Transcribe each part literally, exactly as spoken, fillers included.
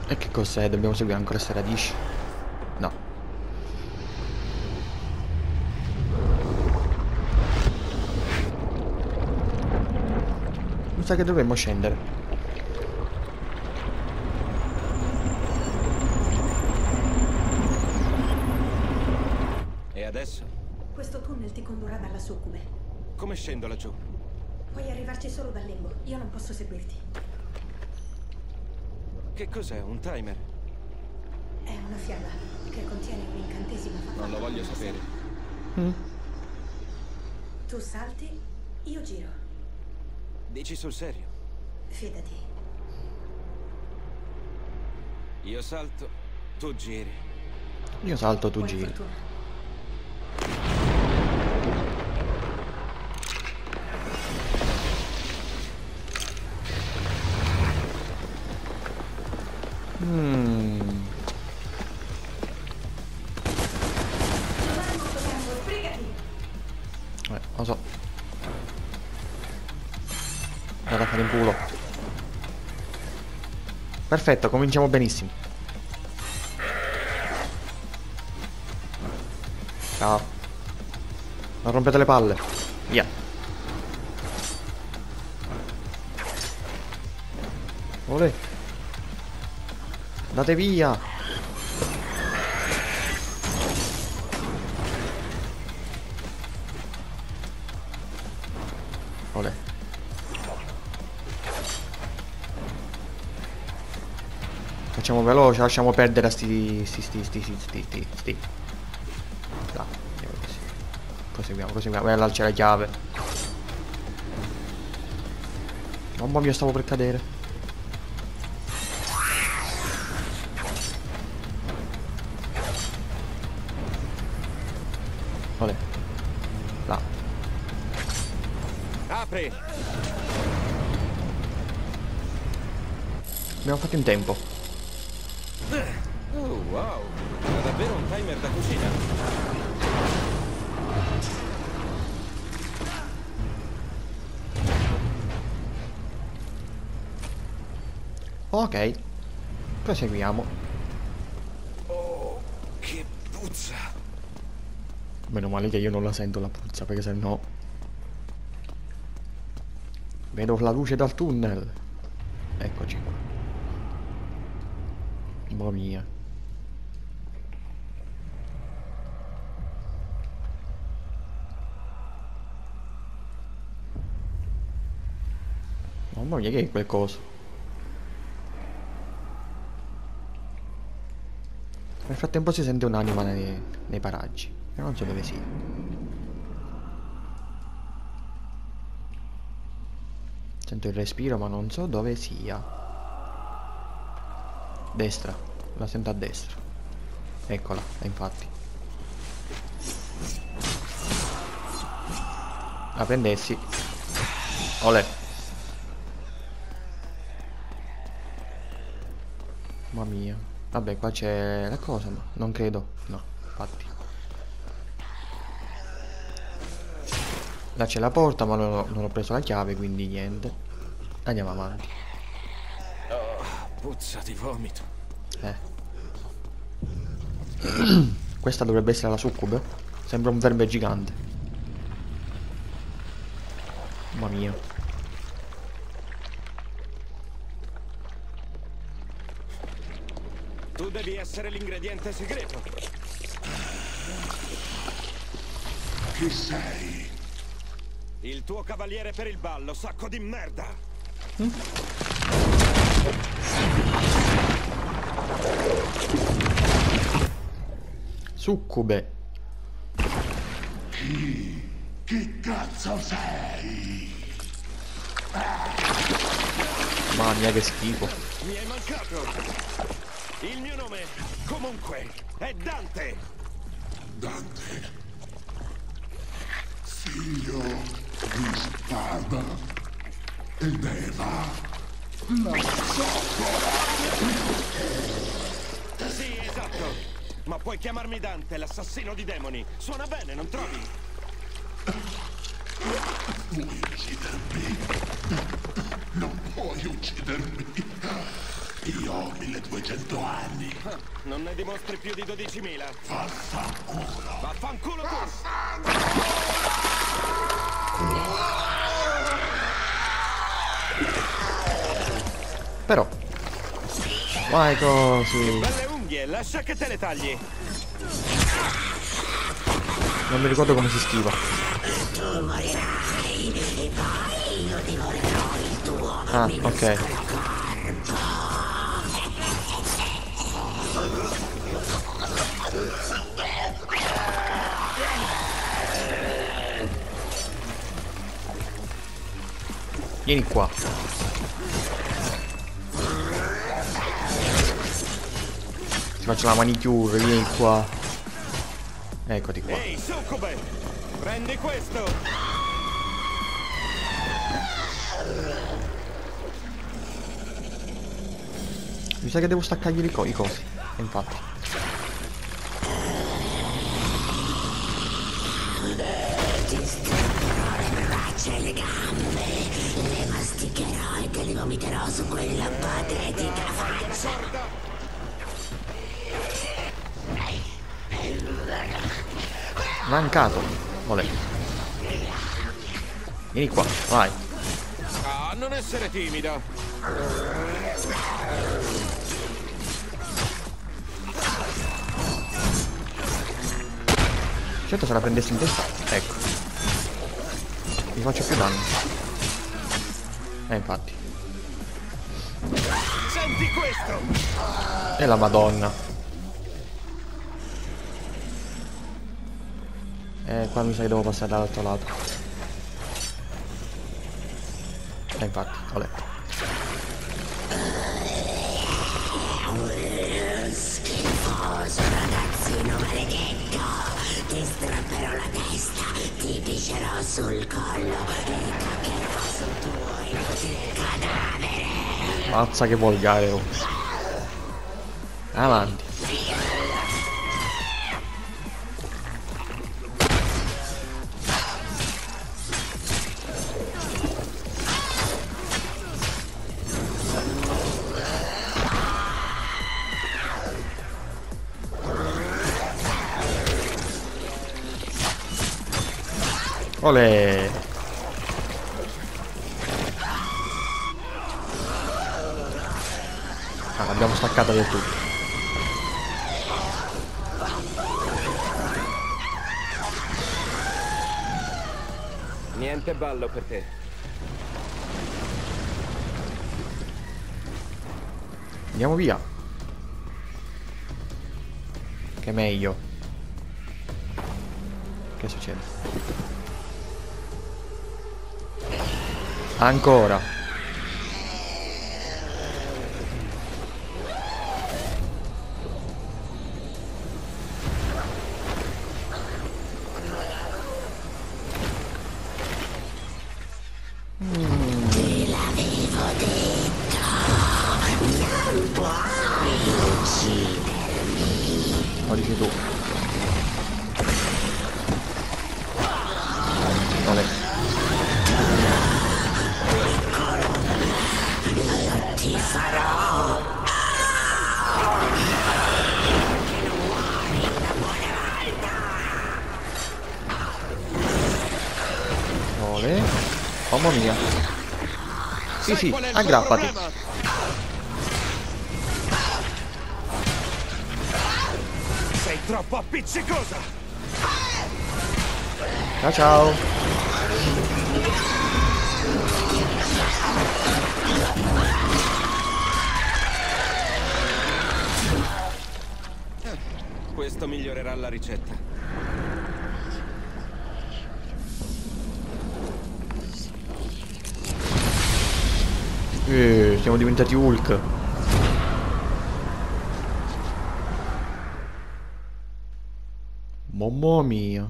E che cos'è? Dobbiamo seguire ancora queste radici? No. Mi sa che dovremmo scendere. E adesso? Questo tunnel ti condurrà dalla succube. Come scendo laggiù? Puoi arrivarci solo dal lembo. Io non posso seguirti. Che cos'è? Un timer? È una fiaba che contiene un incantesimo fatto. Non lo voglio sapere. Mm. Tu salti, io giro. Dici sul serio? Fidati. Io salto, tu giri. Io salto, tu Buona giri. fortuna. Mmm. Non hai molto tempo, sbrigati. Eh, lo so. Vado a fare in culo. Perfetto, cominciamo benissimo. Ciao. Non rompete le palle. Via. Olè. Andate via. Olè. Facciamo veloce, lasciamo perdere a sti sti sti sti sti sti sti sti. Là, andiamo così. Proseguiamo, proseguiamo. E là c'è la chiave. Mamma mia, stavo per cadere. Olè. Là. Apri! Abbiamo fatto in tempo. Oh, wow! Era davvero un timer da cucina. Ok. Proseguiamo. Oh, che puzza! Meno male che io non la sento la puzza, perché sennò vedo la luce dal tunnel. Eccoci qua. Mamma mia. Mamma mia, che è quel coso? Nel frattempo si sente un'anima nei, nei paraggi. E non so dove sia. Sento il respiro, ma non so dove sia. Destra. La sento a destra. Eccola, e infatti. La prendessi. Olè. Mamma mia. Vabbè, qua c'è la cosa, ma non credo. No, infatti. Là c'è la porta, ma non ho, non ho preso la chiave, quindi niente. Andiamo avanti. Oh, puzza di vomito. Eh. Questa dovrebbe essere la succube. Sembra un verme gigante. Mamma mia. Tu devi essere l'ingrediente segreto. Chi sei? Il tuo cavaliere per il ballo, sacco di merda! Mm? Succube. Chi? Chi cazzo sei? Mamma mia, che schifo. Mi hai mancato! Il mio nome, comunque, è Dante! Dante. Figlio di spada ed Eva. La zoccola. Sì, esatto! Ma puoi chiamarmi Dante, l'assassino di demoni. Suona bene, non trovi? Vuoi uccidermi? Non puoi uccidermi. Io ho milleduecento anni. Non ne dimostri più di dodicimila. Vaffanculo. Vaffanculo tu! Però. Vai così. Belle unghie, lascia che te le tagli. Non mi ricordo come si schiva. Ah, ok. Vieni qua. Ti faccio la manicure, vieni qua. Eccoti qua. Ehi, succube! Prendi questo! Mi sa che devo staccargli i, co i cosi. E infatti. Ti strapperò le braccia e le gambe, le masticherò e te le vomiterò su quella patetica faccia. Mancato. Olè. Vieni qua, vai. Ah, non essere timido. Certo se la prendessi in testa. Ecco. Mi faccio più danni. Eh infatti. Senti questo! E la madonna. Eh qua mi sa che devo passare dall'altro lato. Eh infatti, olè. Schifoso ragazzino maledetto, ti strapperò la testa, ti piscerò sul collo e caccherò sul tuo inutile cadavere. Mazza che volgare, oh. Avanti. Olè. Ah, l'abbiamo staccata del tutto. Niente ballo per te. Andiamo via. Che è meglio. Che succede? Ancora. Te l'avevo detto, non puoi uccidermi. Lo dici tu. Vabbè. Ti farò. Ole. Mamma mia. Sì, Sai sì, qual è il tuo aggrappati. problema? Sei troppo appiccicosa! Ciao ciao. Questo migliorerà la ricetta. Eh, siamo diventati Hulk. Mamma mia.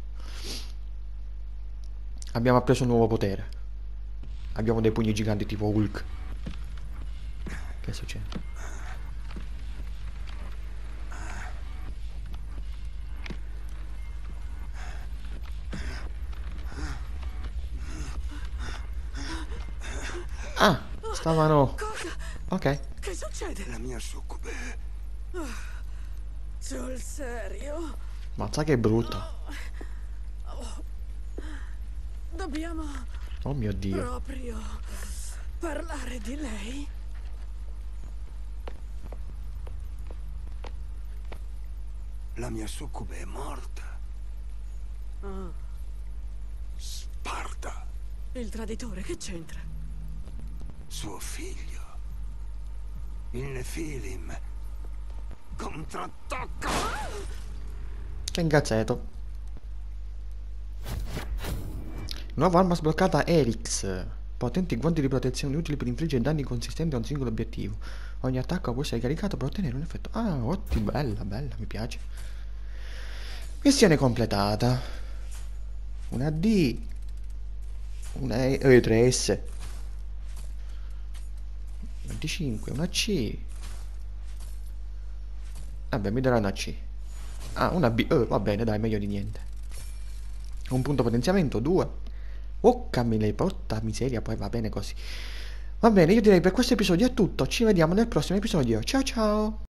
Abbiamo appreso un nuovo potere. Abbiamo dei pugni giganti tipo Hulk. Che succede? Ah, stavano... Ok. Che succede? La mia succube. Sul serio? Mazza che brutta. Dobbiamo Oh mio Dio. proprio parlare di lei? La mia succube è morta. Ah, Sparta, il traditore che c'entra? suo figlio. Il Nefilim. Contrattacca! Che ingazzeto. Nuova arma sbloccata Erix. Potenti guanti di protezione utili per infliggere danni consistenti a un singolo obiettivo. Ogni attacco può essere caricato per ottenere un effetto. Ah, ottimo, bella, bella, mi piace. Missione completata. Una D. Una E, eh, tre S. Una D cinque, una C. Vabbè, mi darà una C. Ah, una B. Eh, va bene, dai, meglio di niente. Un punto potenziamento, due. Oh, cammi porta miseria, poi va bene così. Va bene, io direi per questo episodio è tutto. Ci vediamo nel prossimo episodio. Ciao ciao.